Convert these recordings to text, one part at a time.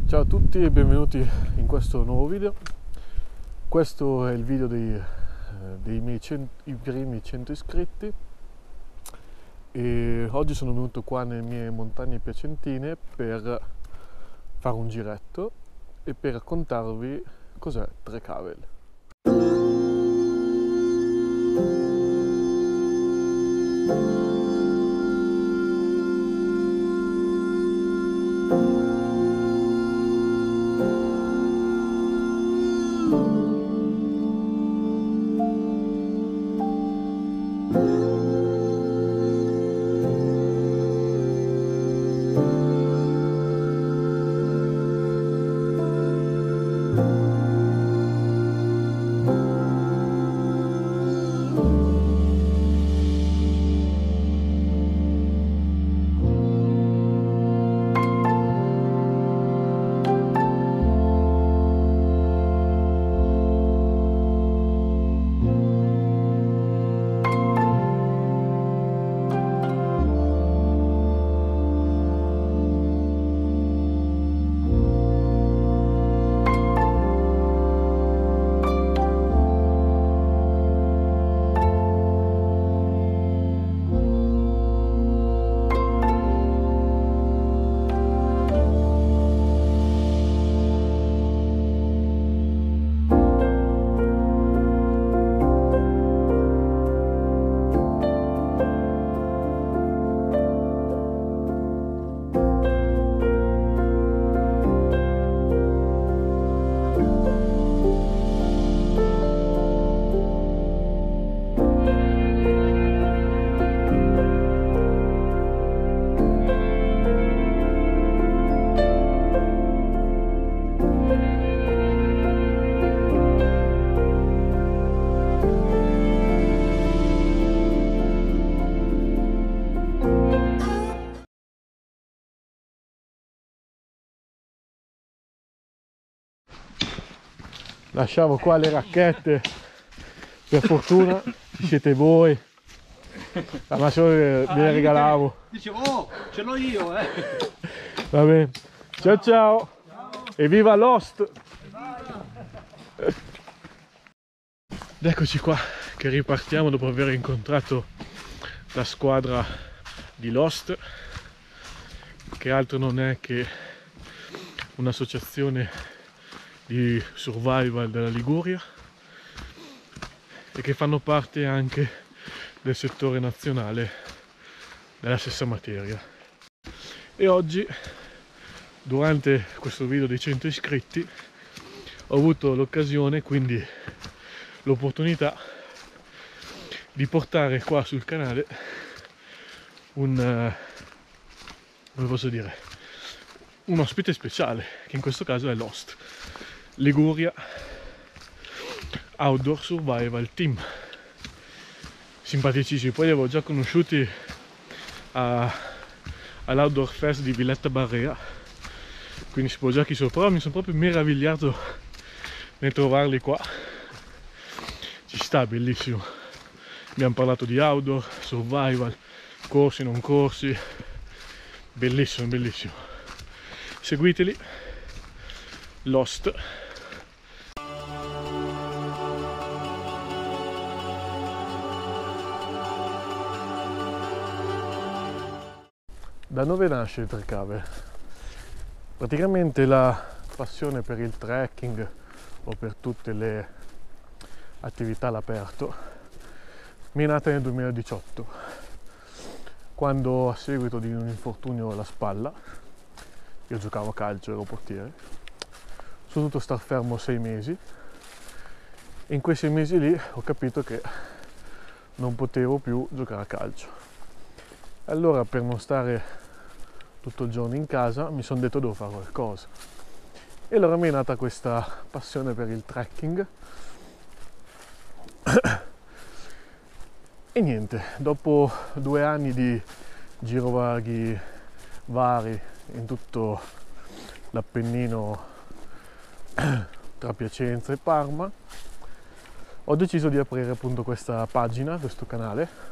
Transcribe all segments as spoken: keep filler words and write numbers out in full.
Ciao a tutti e benvenuti in questo nuovo video. Questo è il video dei, eh, dei miei cento, i primi cento iscritti e oggi sono venuto qua nelle mie montagne piacentine per fare un giretto e per raccontarvi cos'è Trecavell. Lasciavo qua le racchette, per fortuna ci siete voi, ma solo ve le regalavo. Dicevo, oh, ce l'ho io, eh! Va bene, ciao ciao, ciao. E viva Lost! Ed eccoci qua che ripartiamo dopo aver incontrato la squadra di Lost, che altro non è che un'associazione di survival della Liguria e che fanno parte anche del settore nazionale della stessa materia. E oggi, durante questo video dei cento iscritti, ho avuto l'occasione, quindi l'opportunità di portare qua sul canale un, uh, come posso dire, un ospite speciale, che in questo caso è Lost Liguria Outdoor Survival Team. Simpaticissimi, poi li avevo già conosciuti all'Outdoor Fest di Villetta Barrea, quindi si può già chi sono, però mi sono proprio meravigliato nel trovarli qua. Ci sta, bellissimo. Abbiamo parlato di outdoor, survival, corsi, non corsi, bellissimo, bellissimo. Seguiteli, Lost. Da dove nasce il Trecavell? Praticamente la passione per il trekking o per tutte le attività all'aperto mi è nata nel duemiladiciotto, quando a seguito di un infortunio alla spalla, io giocavo a calcio, ero portiere, sono dovuto star fermo sei mesi e in quei sei mesi lì ho capito che non potevo più giocare a calcio. Allora, per non stare tutto il giorno in casa, mi sono detto devo fare qualcosa. E allora mi è nata questa passione per il trekking. E niente, dopo due anni di girovaghi vari in tutto l'Appennino tra Piacenza e Parma, ho deciso di aprire appunto questa pagina, questo canale,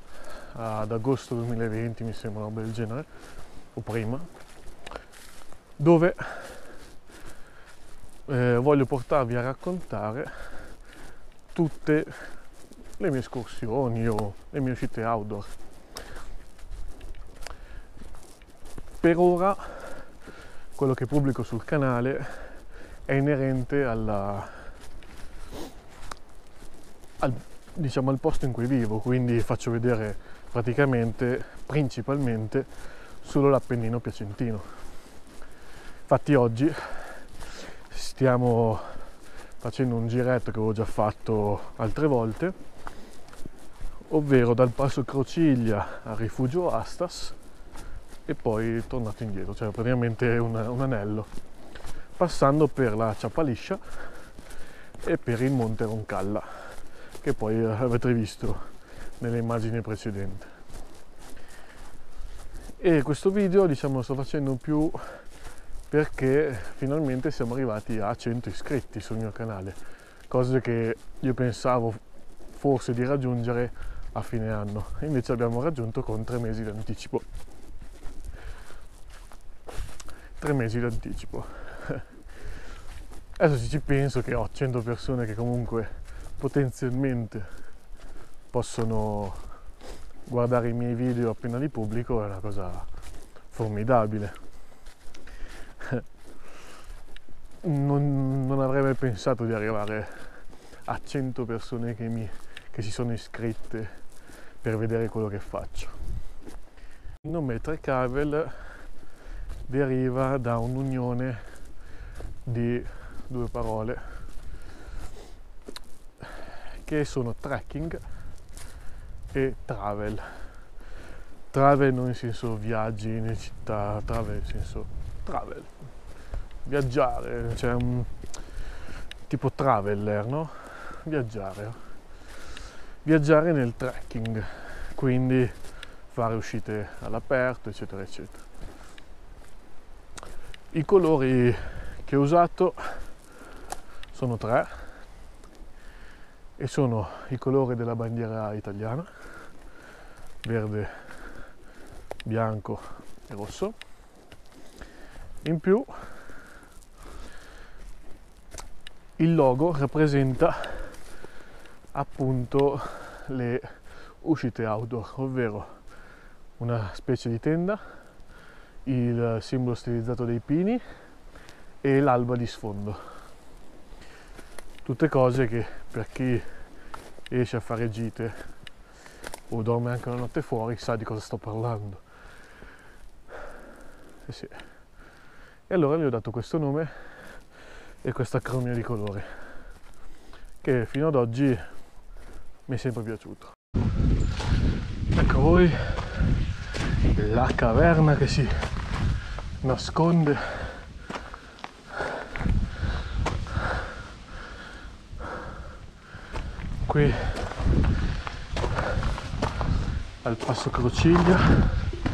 ad agosto duemilaventi mi sembra, una roba del genere, o prima, dove eh, voglio portarvi a raccontare tutte le mie escursioni o le mie uscite outdoor. Per ora quello che pubblico sul canale è inerente alla, al, diciamo, al posto in cui vivo, quindi faccio vedere praticamente, principalmente, solo l'Appennino piacentino. Infatti oggi stiamo facendo un giretto che avevo già fatto altre volte, ovvero dal Passo Crociglia al Rifugio Astas e poi tornato indietro, cioè praticamente un, un anello, passando per la Ciapaliscia e per il Monte Roncalla, che poi avete visto nelle immagini precedenti. E questo video, diciamo, lo sto facendo più perché finalmente siamo arrivati a cento iscritti sul mio canale, cose che io pensavo forse di raggiungere a fine anno, e invece abbiamo raggiunto con tre mesi di anticipo. Tre mesi di anticipo. Adesso ci penso che ho cento persone che comunque potenzialmente possono guardare i miei video appena li pubblico, è una cosa formidabile. Non, non avrei mai pensato di arrivare a cento persone che, mi, che si sono iscritte per vedere quello che faccio. Il nome Trecavel deriva da un'unione di due parole che sono trekking e travel. Travel non in senso viaggi in città, travel in senso travel, viaggiare, cioè un tipo traveller, no? Viaggiare. Viaggiare nel trekking, quindi fare uscite all'aperto, eccetera, eccetera. I colori che ho usato sono tre e sono i colori della bandiera italiana: verde, bianco e rosso. In più il logo rappresenta appunto le uscite outdoor, ovvero una specie di tenda, il simbolo stilizzato dei pini e l'alba di sfondo. Tutte cose che per chi esce a fare gite o dorme anche una notte fuori sa di cosa sto parlando. Eh sì. E allora gli ho dato questo nome e questa acronima di colori che fino ad oggi mi è sempre piaciuto. Ecco voi la caverna che si nasconde qui al Passo Crociglia.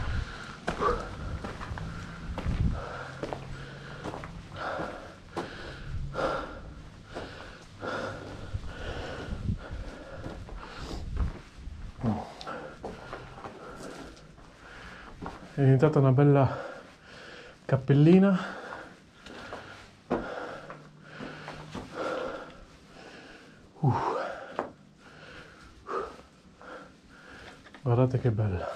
È diventata una bella cappellina. Uh. Guardate che bella.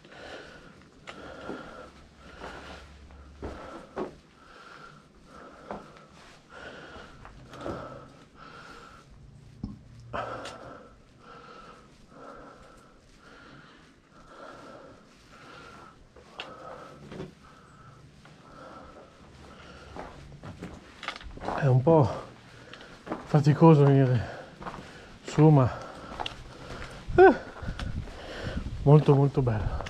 È un po' faticoso venire su, ma eh, molto molto bello.